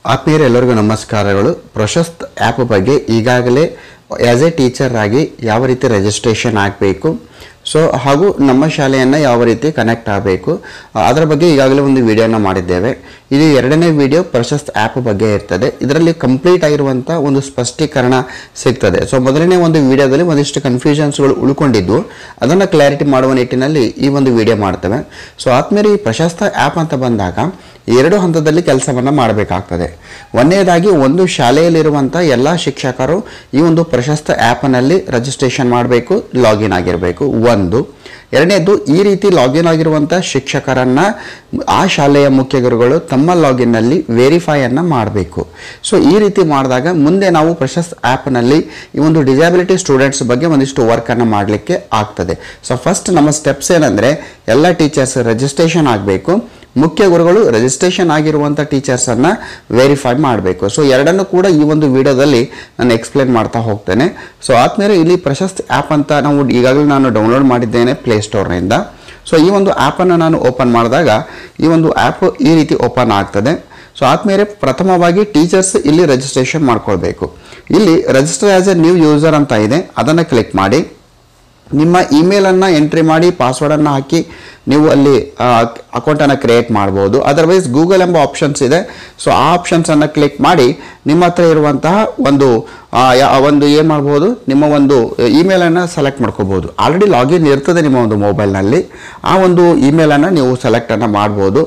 ಆತ್ಮೀಯರೆಲ್ಲರಿಗೂ ನಮಸ್ಕಾರಗಳು. ಪ್ರಶಸ್ತ್ ಆ್ಯಪ್ ಬಗ್ಗೆ ಈಗಾಗಲೇ ಆ್ಯಸ್ ಎ ಟೀಚರ್ ಆಗಿ ಯಾವ ರೀತಿ ರಿಜಿಸ್ಟ್ರೇಷನ್ ಆಗಬೇಕು, ಹಾಗೂ ನಮ್ಮ ಶಾಲೆಯನ್ನು ಯಾವ ರೀತಿ ಕನೆಕ್ಟ್ ಆಗಬೇಕು ಅದರ ಬಗ್ಗೆ ಈಗಾಗಲೇ ಒಂದು ವಿಡಿಯೋನ ಮಾಡಿದ್ದೇವೆ. ಇದು ಎರಡನೇ ವಿಡಿಯೋ ಪ್ರಶಸ್ತ್ ಆ್ಯಪ್ ಬಗ್ಗೆ ಇರ್ತದೆ. ಇದರಲ್ಲಿ ಕಂಪ್ಲೀಟ್ ಆಗಿರುವಂಥ ಒಂದು ಸ್ಪಷ್ಟೀಕರಣ ಸಿಗ್ತದೆ. ಮೊದಲನೇ ಒಂದು ವಿಡಿಯೋದಲ್ಲಿ ಒಂದಿಷ್ಟು ಕನ್ಫ್ಯೂಷನ್ಸ್ಗಳು ಉಳ್ಕೊಂಡಿದ್ದು ಅದನ್ನು ಕ್ಲಾರಿಟಿ ಮಾಡುವ ನಿಟ್ಟಿನಲ್ಲಿ ಈ ಒಂದು ವಿಡಿಯೋ ಮಾಡ್ತೇವೆ. ಆದ್ಮೇಲೆ ಈ ಪ್ರಶಸ್ತ ಆ್ಯಪ್ ಅಂತ ಬಂದಾಗ ಎರಡು ಹಂತದಲ್ಲಿ ಕೆಲಸವನ್ನು ಮಾಡಬೇಕಾಗ್ತದೆ. ಒಂದನೇದಾಗಿ ಒಂದು ಶಾಲೆಯಲ್ಲಿರುವಂಥ ಎಲ್ಲ ಶಿಕ್ಷಕರು ಈ ಒಂದು ಪ್ರಶಸ್ತ ಆ್ಯಪ್ನಲ್ಲಿ ರಿಜಿಸ್ಟ್ರೇಷನ್ ಮಾಡಬೇಕು, ಲಾಗಿನ್ ಆಗಿರಬೇಕು. ಒಂದು ಎರಡನೇದು, ಈ ರೀತಿ ಲಾಗಿನ್ ಆಗಿರುವಂಥ ಶಿಕ್ಷಕರನ್ನು ಆ ಶಾಲೆಯ ಮುಖ್ಯ ಗುರುಗಳು ತಮ್ಮ ಲಾಗಿನ್ನಲ್ಲಿ ವೆರಿಫೈಯನ್ನು ಮಾಡಬೇಕು. ಈ ರೀತಿ ಮಾಡಿದಾಗ ಮುಂದೆ ನಾವು ಪ್ರಶಸ್ತ್ ಆ್ಯಪ್ನಲ್ಲಿ ಈ ಒಂದು ಡಿಸಬಿಲಿಟಿ ಸ್ಟೂಡೆಂಟ್ಸ್ ಬಗ್ಗೆ ಒಂದಿಷ್ಟು ವರ್ಕನ್ನು ಮಾಡಲಿಕ್ಕೆ ಆಗ್ತದೆ. ಫಸ್ಟ್ ನಮ್ಮ ಸ್ಟೆಪ್ಸ್ ಏನಂದರೆ, ಎಲ್ಲ ಟೀಚರ್ಸ್ ರಿಜಿಸ್ಟ್ರೇಷನ್ ಆಗಬೇಕು, ಮುಖ್ಯ ಗುರುಗಳು ರಿಜಿಸ್ಟ್ರೇಷನ್ ಆಗಿರುವಂಥ ಟೀಚರ್ಸನ್ನು ವೆರಿಫೈ ಮಾಡಬೇಕು. ಎರಡನ್ನೂ ಕೂಡ ಈ ಒಂದು ವಿಡಿಯೋದಲ್ಲಿ ನಾನು ಎಕ್ಸ್ಪ್ಲೇನ್ ಮಾಡ್ತಾ ಹೋಗ್ತೇನೆ. ಆದ್ಮೇಲೆ ಇಲ್ಲಿ ಪ್ರಶಸ್ತ್ ಆ್ಯಪ್ ಅಂತ ಈಗಾಗಲೇ ನಾನು ಡೌನ್ಲೋಡ್ ಮಾಡಿದ್ದೇನೆ ಪ್ಲೇಸ್ಟೋರ್ನಿಂದ. ಈ ಒಂದು ಆ್ಯಪನ್ನು ನಾನು ಓಪನ್ ಮಾಡಿದಾಗ ಈ ಒಂದು ಆ್ಯಪ್ ಈ ರೀತಿ ಓಪನ್ ಆಗ್ತದೆ. ಆದ್ಮೇಲೆ ಪ್ರಥಮವಾಗಿ ಟೀಚರ್ಸ್ ಇಲ್ಲಿ ರಿಜಿಸ್ಟ್ರೇಷನ್ ಮಾಡ್ಕೊಳ್ಬೇಕು. ಇಲ್ಲಿ register as a new user ಅಂತ ಇದೆ, ಅದನ್ನು ಕ್ಲಿಕ್ ಮಾಡಿ ನಿಮ್ಮ ಇಮೇಲನ್ನು ಎಂಟ್ರಿ ಮಾಡಿ ಪಾಸ್ವರ್ಡನ್ನು ಹಾಕಿ ನೀವು ಅಲ್ಲಿ ಅಕೌಂಟನ್ನು ಕ್ರಿಯೇಟ್ ಮಾಡ್ಬೋದು. ಅದರ್ವೈಸ್ ಗೂಗಲ್ ಎಂಬ ಆಪ್ಷನ್ಸ್ ಇದೆ. ಆ ಆಪ್ಷನ್ಸನ್ನು ಕ್ಲಿಕ್ ಮಾಡಿ ನಿಮ್ಮ ಹತ್ರ ಇರುವಂತಹ ಒಂದು ಏನು ಮಾಡ್ಬೋದು, ನಿಮ್ಮ ಒಂದು ಇಮೇಲನ್ನು ಸೆಲೆಕ್ಟ್ ಮಾಡ್ಕೋಬೋದು. ಆಲ್ರೆಡಿ ಲಾಗಿನ್ ಇರ್ತದೆ ನಿಮ್ಮ ಒಂದು ಮೊಬೈಲ್ನಲ್ಲಿ, ಆ ಒಂದು ಇಮೇಲನ್ನು ನೀವು ಸೆಲೆಕ್ಟನ್ನು ಮಾಡ್ಬೋದು.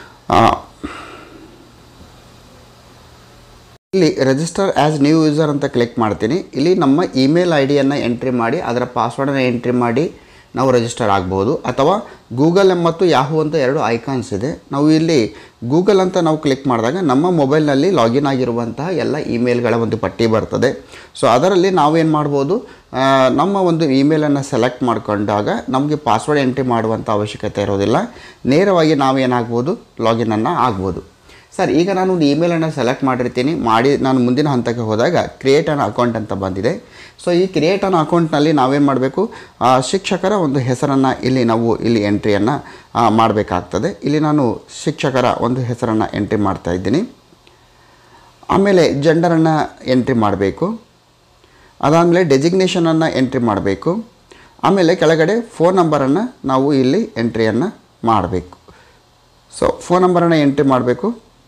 ಇಲ್ಲಿ ರಿಜಿಸ್ಟರ್ ಆ್ಯಸ್ ನ್ಯೂ ಯೂಸರ್ ಅಂತ ಕ್ಲಿಕ್ ಮಾಡ್ತೀನಿ. ಇಲ್ಲಿ ನಮ್ಮ ಇಮೇಲ್ ಐಡಿಯನ್ನು ಎಂಟ್ರಿ ಮಾಡಿ ಅದರ ಪಾಸ್ವರ್ಡನ್ನು ಎಂಟ್ರಿ ಮಾಡಿ ನಾವು ರಿಜಿಸ್ಟರ್ ಆಗ್ಬೋದು. ಅಥವಾ ಗೂಗಲ್ ಮತ್ತು ಯಾಹೂ ಅಂತ ಎರಡು ಐಕಾನ್ಸ್ ಇದೆ. ನಾವು ಇಲ್ಲಿ ಗೂಗಲ್ ಅಂತ ನಾವು ಕ್ಲಿಕ್ ಮಾಡಿದಾಗ ನಮ್ಮ ಮೊಬೈಲ್ನಲ್ಲಿ ಲಾಗಿನ್ ಆಗಿರುವಂತಹ ಎಲ್ಲ ಇಮೇಲ್ಗಳ ಒಂದು ಪಟ್ಟಿ ಬರ್ತದೆ. ಅದರಲ್ಲಿ ನಾವೇನು ಮಾಡ್ಬೋದು, ನಮ್ಮ ಒಂದು ಇಮೇಲನ್ನು ಸೆಲೆಕ್ಟ್ ಮಾಡಿಕೊಂಡಾಗ ನಮಗೆ ಪಾಸ್ವರ್ಡ್ ಎಂಟ್ರಿ ಮಾಡುವಂಥ ಅವಶ್ಯಕತೆ ಇರೋದಿಲ್ಲ. ನೇರವಾಗಿ ನಾವೇನಾಗ್ಬೋದು, ಲಾಗಿನನ್ನು ಆಗ್ಬೋದು. ಈಗ ನಾನು ಒಂದು ಇಮೇಲನ್ನು ಸೆಲೆಕ್ಟ್ ಮಾಡಿರ್ತೀನಿ. ನಾನು ಮುಂದಿನ ಹಂತಕ್ಕೆ ಹೋದಾಗ ಕ್ರಿಯೇಟ್ ಅನ್ ಅಕೌಂಟ್ ಅಂತ ಬಂದಿದೆ. ಈ ಕ್ರಿಯೇಟ್ ಅನ್ ಅಕೌಂಟ್ನಲ್ಲಿ ನಾವೇನು ಮಾಡಬೇಕು, ಶಿಕ್ಷಕರ ಒಂದು ಹೆಸರನ್ನು ನಾವು ಇಲ್ಲಿ ಎಂಟ್ರಿಯನ್ನು ಮಾಡಬೇಕಾಗ್ತದೆ. ಇಲ್ಲಿ ನಾನು ಶಿಕ್ಷಕರ ಒಂದು ಹೆಸರನ್ನು ಎಂಟ್ರಿ ಮಾಡ್ತಾ ಇದ್ದೀನಿ. ಆಮೇಲೆ ಜೆಂಡರನ್ನು ಎಂಟ್ರಿ ಮಾಡಬೇಕು. ಅದಾದಮೇಲೆ ಡೆಸಿಗ್ನೇಷನನ್ನು ಎಂಟ್ರಿ ಮಾಡಬೇಕು. ಆಮೇಲೆ ಕೆಳಗಡೆ ಫೋನ್ ನಂಬರನ್ನು ನಾವು ಇಲ್ಲಿ ಎಂಟ್ರಿಯನ್ನು ಮಾಡಬೇಕು. ಫೋನ್ ನಂಬರನ್ನು ಎಂಟ್ರಿ ಮಾಡಬೇಕು.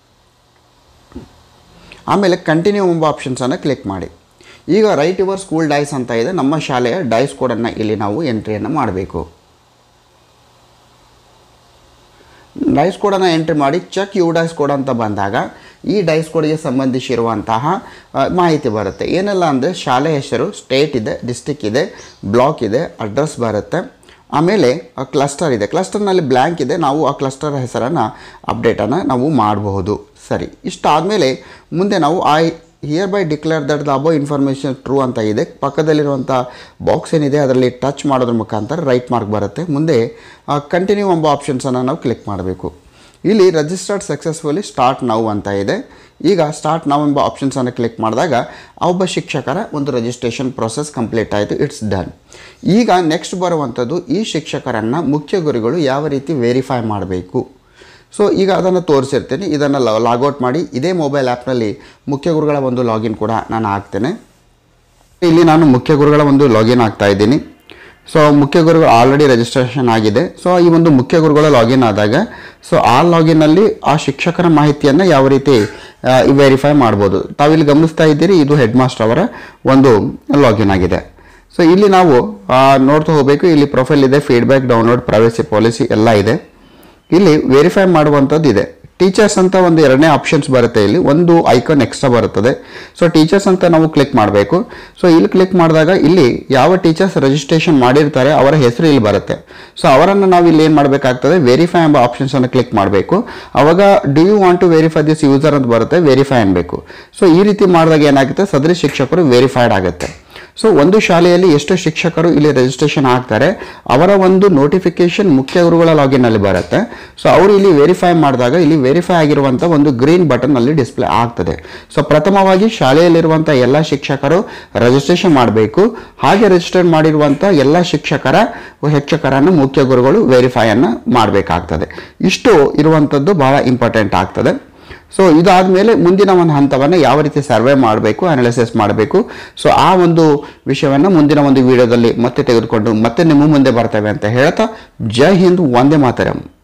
ಆಮೇಲೆ ಕಂಟಿನ್ಯೂ ಎಂಬ ಆಪ್ಷನ್ಸನ್ನು ಕ್ಲಿಕ್ ಮಾಡಿ. ಈಗ ರೈಟ್ ಯುವರ್ ಸ್ಕೂಲ್ ಡೈಸ್ ಅಂತ ಇದೆ, ನಮ್ಮ ಶಾಲೆಯ ಡೈಸ್ ಕೋಡನ್ನು ಇಲ್ಲಿ ನಾವು ಎಂಟ್ರಿಯನ್ನು ಮಾಡಬೇಕು. ಡೈಸ್ ಕೋಡನ್ನು ಎಂಟ್ರಿ ಮಾಡಿ ಚೆಕ್ ಯು ಡೈಸ್ ಕೋಡ್ ಅಂತ ಬಂದಾಗ ಈ ಡೈಸ್ ಕೋಡ್ಗೆ ಸಂಬಂಧಿಸಿರುವಂತಹ ಮಾಹಿತಿ ಬರುತ್ತೆ. ಏನೆಲ್ಲ ಅಂದರೆ ಶಾಲೆ ಹೆಸರು, ಸ್ಟೇಟ್ ಇದೆ, ಡಿಸ್ಟಿಕ್ ಇದೆ, ಬ್ಲಾಕ್ ಇದೆ, ಅಡ್ರೆಸ್ ಬರುತ್ತೆ. ಆಮೇಲೆ ಕ್ಲಸ್ಟರ್ ಇದೆ, ಕ್ಲಸ್ಟರ್ನಲ್ಲಿ ಬ್ಲ್ಯಾಂಕ್ ಇದೆ, ನಾವು ಆ ಕ್ಲಸ್ಟರ್ ಹೆಸರನ್ನು ಅಪ್ಡೇಟನ್ನು ನಾವು ಮಾಡಬಹುದು. ಸರಿ, ಇಷ್ಟಾದಮೇಲೆ ಮುಂದೆ ನಾವು hereby declare that the above information true ಅಂತ ಇದೆ. ಪಕ್ಕದಲ್ಲಿರುವಂಥ ಬಾಕ್ಸ್ ಏನಿದೆ ಅದರಲ್ಲಿ ಟಚ್ ಮಾಡೋದ್ರ ಮುಖಾಂತರ ರೈಟ್ ಮಾರ್ಕ್ ಬರುತ್ತೆ. ಮುಂದೆ ಕಂಟಿನ್ಯೂ ಎಂಬ ಆಪ್ಷನ್ಸನ್ನು ನಾವು ಕ್ಲಿಕ್ ಮಾಡಬೇಕು. ಇಲ್ಲಿ ರಿಜಿಸ್ಟರ್ಡ್ ಸಕ್ಸಸ್ಫುಲಿ ಸ್ಟಾರ್ಟ್ ನೌ ಅಂತ ಇದೆ. ಈಗ ಸ್ಟಾರ್ಟ್ ನೌ ಎಂಬ ಆಪ್ಷನ್ಸನ್ನು ಕ್ಲಿಕ್ ಮಾಡಿದಾಗ ಒಬ್ಬ ಶಿಕ್ಷಕರ ಒಂದು ರಿಜಿಸ್ಟ್ರೇಷನ್ ಪ್ರೊಸೆಸ್ ಕಂಪ್ಲೀಟ್ ಆಯಿತು, ಇಟ್ಸ್ ಡನ್. ಈಗ ನೆಕ್ಸ್ಟ್ ಬರುವಂಥದ್ದು, ಈ ಶಿಕ್ಷಕರನ್ನು ಮುಖ್ಯ ಗುರುಗಳು ಯಾವ ರೀತಿ ವೆರಿಫೈ ಮಾಡಬೇಕು. ಈಗ ಅದನ್ನು ತೋರಿಸಿರ್ತೀನಿ. ಇದನ್ನು ಲಾಗೌಟ್ ಮಾಡಿ ಇದೇ ಮೊಬೈಲ್ ಆ್ಯಪ್ನಲ್ಲಿ ಮುಖ್ಯ ಗುರುಗಳ ಒಂದು ಲಾಗಿನ್ ಕೂಡ ನಾನು ಹಾಕ್ತೇನೆ. ಇಲ್ಲಿ ನಾನು ಮುಖ್ಯ ಗುರುಗಳ ಒಂದು ಲಾಗಿನ್ ಆಗ್ತಾ ಇದ್ದೀನಿ. ಮುಖ್ಯ ಗುರುಗಳು ಆಲ್ರೆಡಿ ರಿಜಿಸ್ಟ್ರೇಷನ್ ಆಗಿದೆ. ಈ ಒಂದು ಮುಖ್ಯ ಗುರುಗಳ ಲಾಗಿನ್ ಆದಾಗ ಆ ಲಾಗಿನ್ನಲ್ಲಿ ಆ ಶಿಕ್ಷಕರ ಮಾಹಿತಿಯನ್ನು ಯಾವ ರೀತಿ ವೆರಿಫೈ ಮಾಡ್ಬೋದು. ತಾವಿಲ್ಲಿ ಗಮನಿಸ್ತಾ ಇದ್ದೀರಿ, ಇದು ಹೆಡ್ ಮಾಸ್ಟರ್ ಅವರ ಒಂದು ಲಾಗಿನ್ ಆಗಿದೆ. ಇಲ್ಲಿ ನಾವು ನೋಡ್ತಾ ಹೋಗಬೇಕು. ಇಲ್ಲಿ ಪ್ರೊಫೈಲ್ ಇದೆ, ಫೀಡ್ಬ್ಯಾಕ್, ಡೌನ್ಲೋಡ್, ಪ್ರೈವಸಿ ಪಾಲಿಸಿ ಎಲ್ಲ ಇದೆ. ಇಲ್ಲಿ ವೆರಿಫೈ ಮಾಡುವಂಥದ್ದು ಇದೆ. ಟೀಚರ್ಸ್ ಅಂತ ಒಂದು ಎರಡನೇ ಆಪ್ಷನ್ಸ್ ಬರುತ್ತೆ. ಇಲ್ಲಿ ಒಂದು ಐಕಾನ್ ಎಕ್ಸ್ಟ್ರಾ ಬರುತ್ತದೆ. ಟೀಚರ್ಸ್ ಅಂತ ನಾವು ಕ್ಲಿಕ್ ಮಾಡಬೇಕು. ಇಲ್ಲಿ ಕ್ಲಿಕ್ ಮಾಡಿದಾಗ ಇಲ್ಲಿ ಯಾವ ಟೀಚರ್ಸ್ ರಿಜಿಸ್ಟ್ರೇಷನ್ ಮಾಡಿರ್ತಾರೆ ಅವರ ಹೆಸರು ಇಲ್ಲಿ ಬರುತ್ತೆ. ಅವರನ್ನು ನಾವು ಇಲ್ಲಿ ಏನು ಮಾಡಬೇಕಾಗ್ತದೆ, ವೆರಿಫೈ ಎಂಬ ಆಪ್ಷನ್ಸನ್ನು ಕ್ಲಿಕ್ ಮಾಡಬೇಕು. ಅವಾಗ do you want to verify this user ಅಂತ ಬರುತ್ತೆ, ವೆರಿಫೈ ಅನ್ಬೇಕು. ಈ ರೀತಿ ಮಾಡಿದಾಗ ಏನಾಗುತ್ತೆ, ಸದರಿ ಶಿಕ್ಷಕರು ವೆರಿಫೈಡ್ ಆಗುತ್ತೆ. ಒಂದು ಶಾಲೆಯಲ್ಲಿ ಎಷ್ಟು ಶಿಕ್ಷಕರು ಇಲ್ಲಿ ರಿಜಿಸ್ಟ್ರೇಷನ್ ಆಗ್ತಾರೆ ಅವರ ಒಂದು ನೋಟಿಫಿಕೇಶನ್ ಮುಖ್ಯ ಗುರುಗಳ ಲಾಗಿನ್ನಲ್ಲಿ ಬರುತ್ತೆ. ಅವರು ಇಲ್ಲಿ ವೆರಿಫೈ ಮಾಡಿದಾಗ ಇಲ್ಲಿ ವೆರಿಫೈ ಆಗಿರುವಂಥ ಒಂದು ಗ್ರೀನ್ ಬಟನ್ ಅಲ್ಲಿ ಡಿಸ್ಪ್ಲೇ ಆಗ್ತದೆ. ಪ್ರಥಮವಾಗಿ ಶಾಲೆಯಲ್ಲಿರುವಂಥ ಎಲ್ಲ ಶಿಕ್ಷಕರು ರಿಜಿಸ್ಟ್ರೇಷನ್ ಮಾಡಬೇಕು. ಹಾಗೆ ರಿಜಿಸ್ಟರ್ ಮಾಡಿರುವಂಥ ಎಲ್ಲ ಶಿಕ್ಷಕರನ್ನು ಮುಖ್ಯ ಗುರುಗಳು ವೆರಿಫೈಯನ್ನು ಮಾಡಬೇಕಾಗ್ತದೆ. ಇಷ್ಟು ಇರುವಂಥದ್ದು ಬಹಳ ಇಂಪಾರ್ಟೆಂಟ್ ಆಗ್ತದೆ. ಸೊ ಇದಾದಮೇಲೆ ಮುಂದಿನ ಒಂದು ಹಂತವನ್ನು ಯಾವ ರೀತಿ ಸರ್ವೆ ಮಾಡಬೇಕು, ಅನಾಲಿಸಿಸ್ ಮಾಡಬೇಕು, ಸೊ ಆ ಒಂದು ವಿಷಯವನ್ನು ಮುಂದಿನ ಒಂದು ವಿಡಿಯೋದಲ್ಲಿ ಮತ್ತೆ ತೆಗೆದುಕೊಂಡು ಮತ್ತೆ ನಿಮ್ಮ ಮುಂದೆ ಬರ್ತೇವೆ ಅಂತ ಹೇಳ್ತಾ, ಜೈ ಹಿಂದ್, ವಂದೇ ಮಾತರಂ.